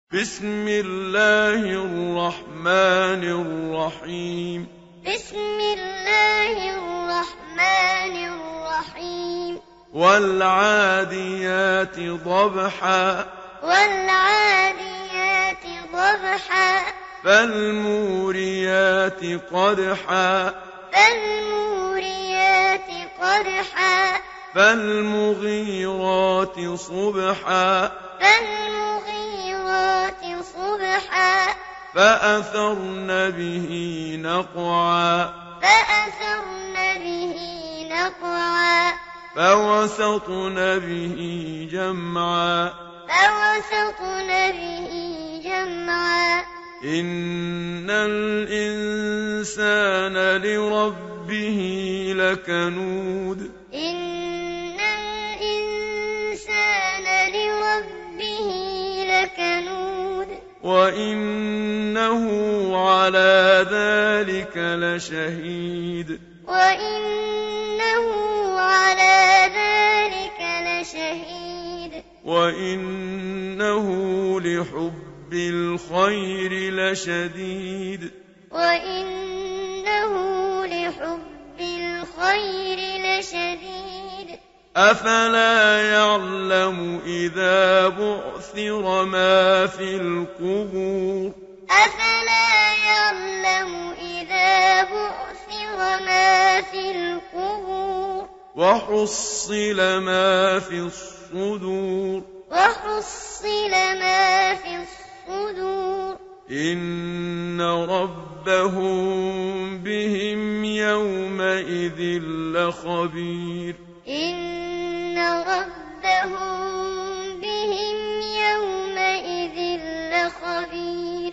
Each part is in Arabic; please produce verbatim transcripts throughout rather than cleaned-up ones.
بسم الله الرحمن الرحيم بسم الله الرحمن الرحيم والعاديات ضبحا والعاديات ضبحا فالموريات قدحا فالموريات قدحا فالمغيرات صبحا فالمغيرات صبحا فأثرن به نقعا فأثرن به نقعا فوسطن به جمعا فوسطن به جمعا إن الإنسان لربه لكنود إن الإنسان لربه لكنود وإنه على ذلك لشهيد وإنه على ذلك لشهيد وإنه لحب الخير لشديد وإنه لحب الخير لشديد أفلا يعلم إذا بعثر ما في القبور أفلا يعلم إذا بعثر ما في القبور وحصل ما في الصدور وحصل ما في الصدور إن ربهم بهم يومئذ لخبير إن ربهم بهم يومئذ لخبير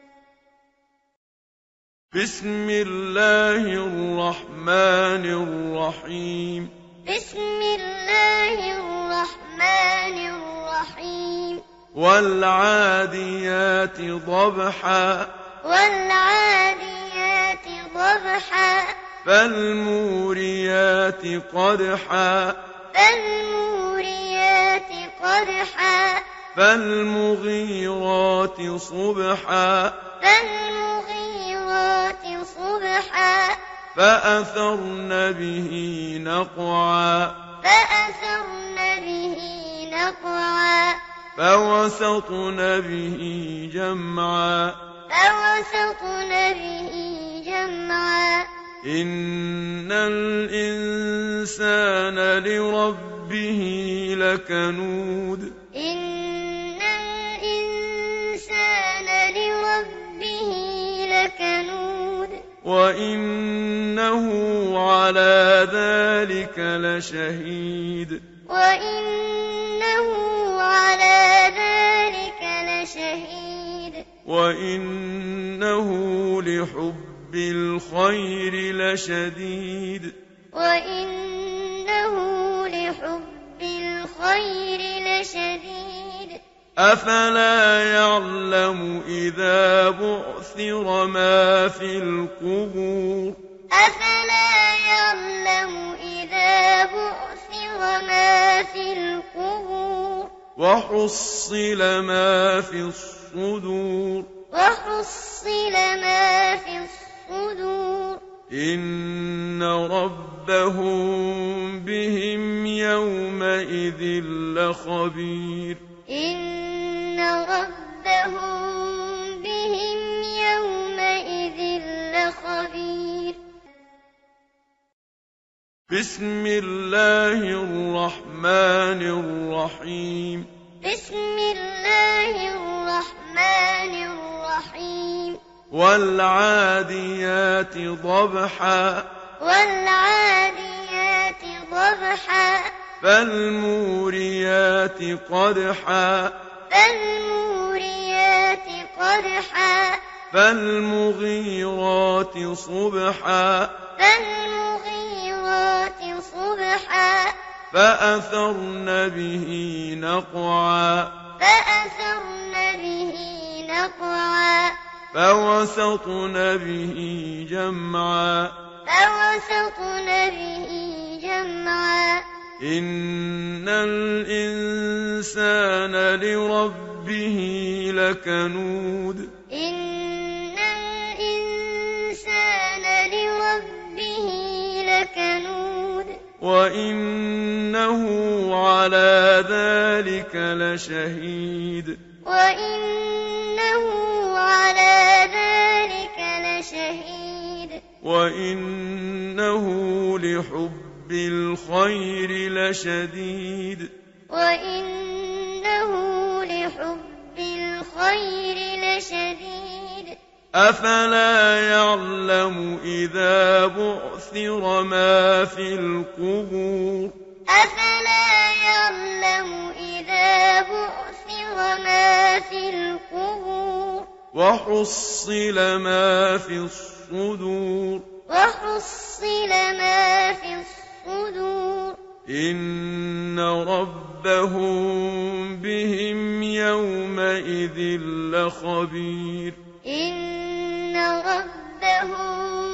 بسم الله الرحمن الرحيم بسم الله الرحمن الرحيم والعاديات ضبحا والعاديات ضبحا فالموريات قدحا فالموريات قدحا فالمغيرات صبحا فالمغيرات صبحا فأثرن به نقعا فأثرن به نقعا فوسطن به جمعا فوسطن به جمعا إن الإنسان لربه لكنود إن الإنسان لربه لكنود وإنه على ذلك لشهيد وإنه على ذلك لشهيد وإنه لحب الخير لشديد وإنه لحب الخير لشديد أفلا يعلم إذا بعثر ما في القبور أفلا يعلم إذا بعثر ما في القبور وحصل ما في الصدور وحصل ما في الصدور إن ربهم بهم يومئذ لخبير إن ربهم بهم يومئذ لخبير بسم الله الرحمن الرحيم بسم الله الرحمن الرحيم والعاديات ضبحا والعاديات ضبحا فالموريات قدحا فالموريات قدحا فالمغيرات صبحا فالمغيرات صبحا فأثرن به نقعا فأثرن به نقعا فوسطن به جمعا فوسطن به جمعا إن الإنسان لربه لربه لكنود إن الإنسان لربه لكنود وإنه على ذلك لشهيد وإنه على ذلك لشهيد وإنه لحب الخير لشديد وإنه لحب الخير لشديد أفلا يعلم إذا بعثر ما في القبور أفلا يعلم إذا بعثر ما في القبور وحصل ما في الصدور وحصل ما في الصدور إن ربهم بهم يومئذ لخبير إن ربهم